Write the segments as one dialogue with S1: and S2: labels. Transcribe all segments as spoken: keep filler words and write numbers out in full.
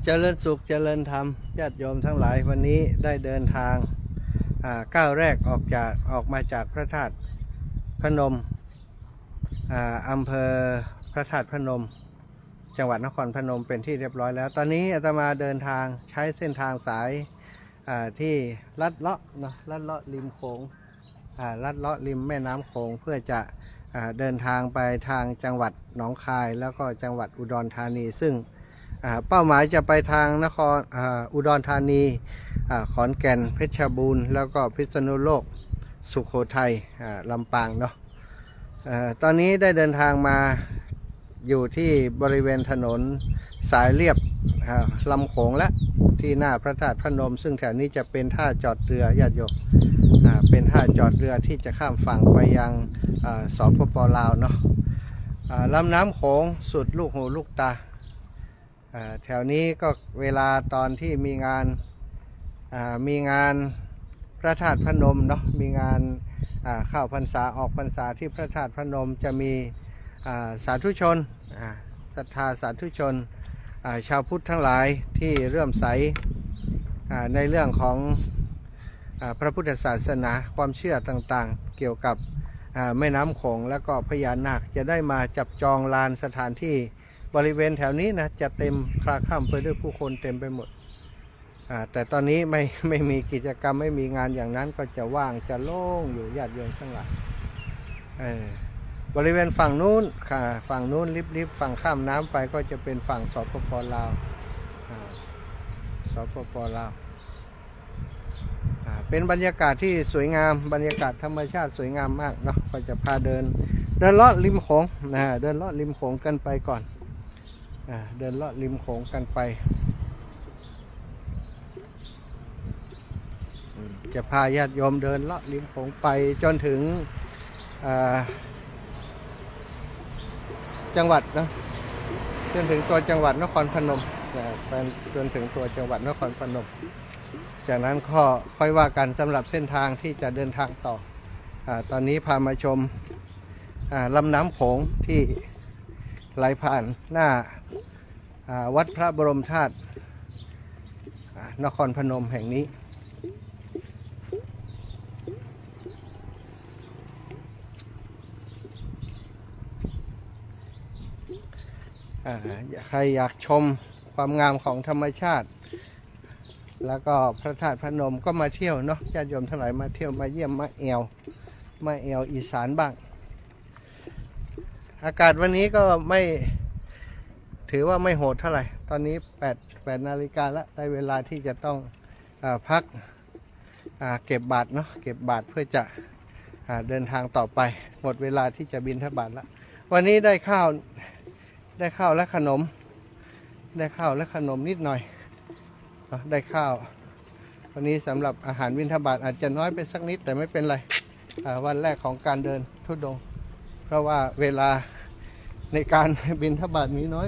S1: จริญสุขเจริญธรรมญาติโยมทั้งหลายวันนี้ได้เดินทางก้าวแรกออกจากออกมาจากพระธาตุพนมอำเภอพระธาตุพนมจังหวัดนครพนมเป็นที่เรียบร้อยแล้วตอนนี้อาตมาเดินทางใช้เส้นทางสายที่ลัดเลาะนะลัดเลาะริมโขงลัดเลาะริมแม่น้ำโขงเพื่อจะเดินทางไปทางจังหวัดหนองคายแล้วก็จังหวัดอุดรธานีซึ่งเป้าหมายจะไปทางนครอุดรธานีขอนแก่นเพชรบูรณ์แล้วก็พิษณุโลกสุโขทัยลำปางเนาะตอนนี้ได้เดินทางมาอยู่ที่บริเวณถนนสายเลียบลำโขงและที่หน้าพระธาตุพนมซึ่งแถวนี้จะเป็นท่าจอดเรือญาติโยมเป็นท่าจอดเรือที่จะข้ามฝั่งไปยังสปป.ลาวเนาะลำน้ำโขงสุดลูกหูลูกตาแถวนี้ก็เวลาตอนที่มีงานมีงานพระธาตุพนมเนาะมีงานเข้าพรรษาออกพรรษาที่พระธาตุพนมจะมีสาธุชนศรัทธาสาธุชนชาวพุทธทั้งหลายที่เลื่อมใสในเรื่องของพระพุทธศาสนาความเชื่อต่างๆเกี่ยวกับแม่น้ำโขงและก็พญานาคจะได้มาจับจองลานสถานที่บริเวณแถวนี้นะจะเต็มคลาคล่ำไปด้วยผู้คนเต็มไปหมดแต่ตอนนี้ไม่ไม่มีกิจกรรมไม่มีงานอย่างนั้นก็จะว่างจะโล่งอยู่ญาติโยมทั้งหลายบริเวณฝั่งนู้นค่ะฝั่งนู้นริบๆฝั่งข้ามน้ำไปก็จะเป็นฝั่งสปป.ลาวสปป.ลาวเป็นบรรยากาศที่สวยงามบรรยากาศธรรมชาติสวยงามมากเนาะก็จะพาเดินเดินเลาะริมโขงนะเดินเลาะริมโขงกันไปก่อนเดินเลาะริมโขงกันไปจะพาญาติโยมเดินเลาะริมโขงไปจนถึงจังหวัดนะจนถึงตัวจังหวัดนครพนมเป็นจนถึงตัวจังหวัดนครพนมจากนั้นก็ค่อยว่ากันสำหรับเส้นทางที่จะเดินทางต่อตอนนี้พามาชมลำน้ำโขงที่ไหลผ่านหน้าวัดพระบรมธาตุนครพนมแห่งนี้ใครอยากชมความงามของธรรมชาติแล้วก็พระธาตุพนมก็มาเที่ยวเนาะญาติโยมทั้งหลายมาเที่ยวมาเยี่ยมมาแอวมาแอวอีสานบ้างอากาศวันนี้ก็ไม่ถือว่าไม่โหดเท่าไหร่ตอนนี้แปด แปดนาฬิกาแล้วได้เวลาที่จะต้องอ่าพักอ่าเก็บบาตรเนาะเก็บบาตรเพื่อจะอ่าเดินทางต่อไปหมดเวลาที่จะบิณฑบาตแล้ววันนี้ได้ข้าวได้ข้าวและขนมได้ข้าวและขนมนิดหน่อยได้ข้าววันนี้สำหรับอาหารบิณฑบาตอาจจะน้อยไปสักนิดแต่ไม่เป็นไรวันแรกของการเดินธุดงค์เพราะว่าเวลาในการบิณฑบาตมีน้อย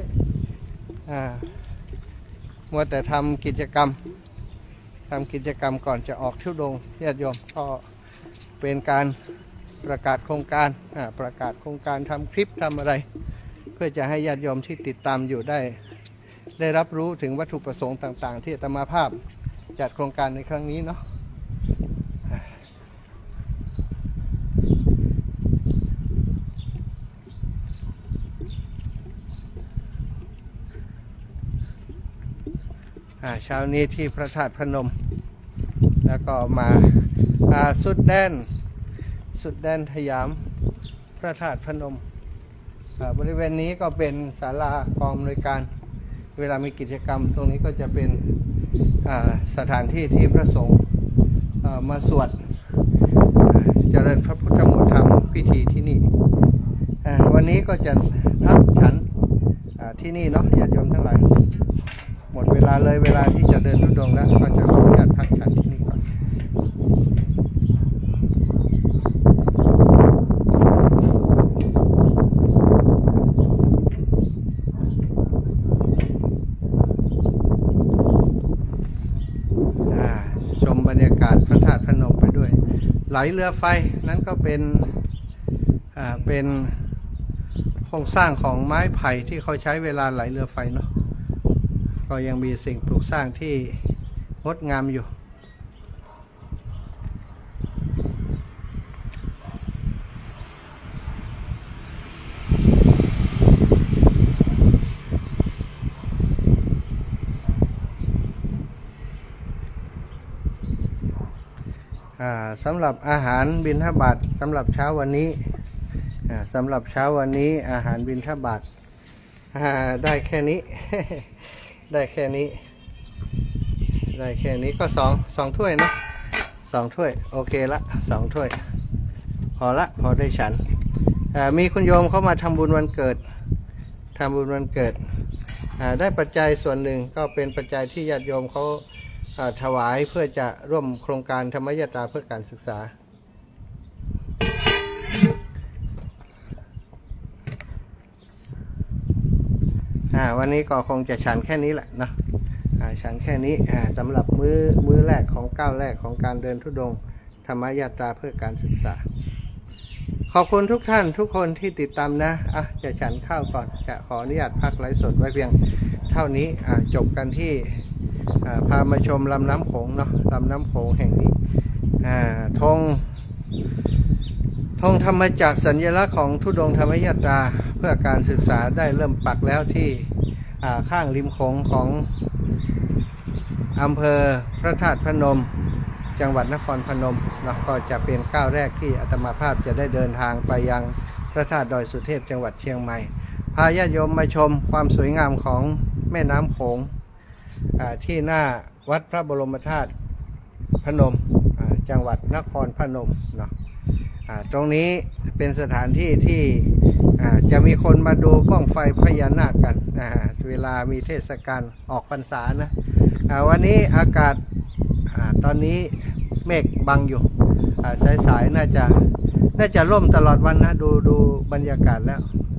S1: มัวแต่ทำกิจกรรมทำกิจกรรมก่อนจะออกธุดงค์ญาติโยมก็เป็นการประกาศโครงการประกาศโครงการทำคลิปทำอะไรเพื่อจะให้ญาติโยมที่ติดตามอยู่ได้ได้รับรู้ถึงวัตถุประสงค์ต่างๆที่อาตมาภาพจัดโครงการในครั้งนี้เนาะเช้านี้ที่พระธาตุพนมแล้วก็มาสุดแดนสุดแดนสยามพระธาตุพนมบริเวณนี้ก็เป็นศาลากองอำนวยการเวลามีกิจกรรมตรงนี้ก็จะเป็นสถานที่ที่พระสงฆ์มาสวดเจริญพระพุทธมนต์ธรรมพิธีที่นี่วันนี้ก็จะพักฉันที่นี่เนาะญาติโยมทั้งหลายหมดเวลาเลยเวลาที่จะเดินธุดงค์แล้วก็จะขออนุญาตพักฉันที่นี่ก่อนชมบรรยากาศพระธาตุพนมไปด้วยไหลเรือไฟนั้นก็เป็นอ่าเป็นโครงสร้างของไม้ไผ่ที่เขาใช้เวลาไหลเรือไฟเนาะกก็ยังมีสิ่งปลูกสร้างที่งดงามอยู่สำหรับอาหารบิณฑบาตสำหรับเช้าวันนี้สำหรับเช้าวันนี้อาหารบิณฑบาตได้แค่นี้ ได้แค่นี้ได้แค่นี้ก็สองสองถ้วยนะสองถ้วยโอเคละสองถ้วยพอละพอได้ฉันมีคุณโยมเข้ามาทำบุญวันเกิดทำบุญวันเกิดได้ปัจจัยส่วนหนึ่งก็เป็นปัจจัยที่ญาติโยมเขาถวายเพื่อจะร่วมโครงการธรรมยตราเพื่อการศึกษาวันนี้ก็คงจะฉันแค่นี้แหละนะฉันแค่นี้สำหรับมื้อมื้อแรกของก้าวแรกของการเดินธุดงค์ธรรมยตราเพื่อการศึกษาขอบคุณทุกท่านทุกคนที่ติดตามนะอ่ะจะฉันข้าวก่อนจะขออนุญาตพักไลฟ์สดไว้เพียงเท่านี้จบกันที่พามาชมลำน้ำโขงเนาะลำน้ำโขงแห่งนี้ธงธงธรรมจักรสัญลักษณ์ของธุดงค์ธรรมยตราเพื่อการศึกษาได้เริ่มปักแล้วที่ข้างริมโขงของอำเภอพระธาตุพนมจังหวัดนครพนมเนาะก็จะเป็นก้าวแรกที่อาตมาภาพจะได้เดินทางไปยังพระธาตุดอยสุเทพจังหวัดเชียงใหม่พาญาติโยมมาชมความสวยงามของแม่น้ำโขงที่หน้าวัดพระบรมธาตุพนมจังหวัดนครพนมเนาะตรงนี้เป็นสถานที่ที่จะมีคนมาดูบ้องไฟพญานาคกันเวลามีเทศกาลออกพรรษานะวันนี้อากาศตอนนี้เมฆบังอยู่สายๆน่าจะน่าจะร่มตลอดวันนะดูดูบรรยากาศแล้ว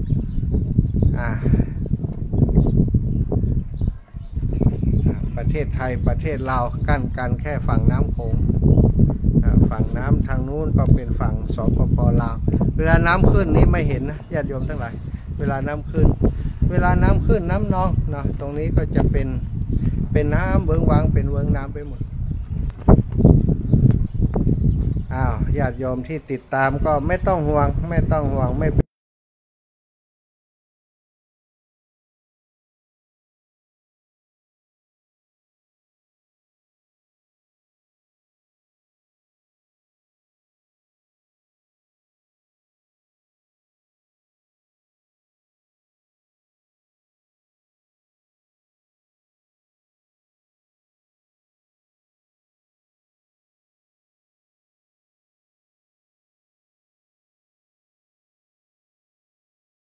S1: ประเทศไทยประเทศลาวกั้นกันแค่ฝั่งน้ำโขงฝั่งน้ำทางนู้นก็เป็นฝั่งสปป.ลาวเวลาน้ำขึ้นนี้ไม่เห็นนะญาติโยมทั้งหลายเวลาน้ำขึ้นเวลาน้ำขึ้นน้ำนองเนาะตรงนี้ก็จะเป็นเป็นน้ำเบื้องวางเป็นเบื้องน้ำไปหมดอ้าวญาติโยมที่ติดตามก็ไม่ต้องห่วงไม่ต้องห่วงไม่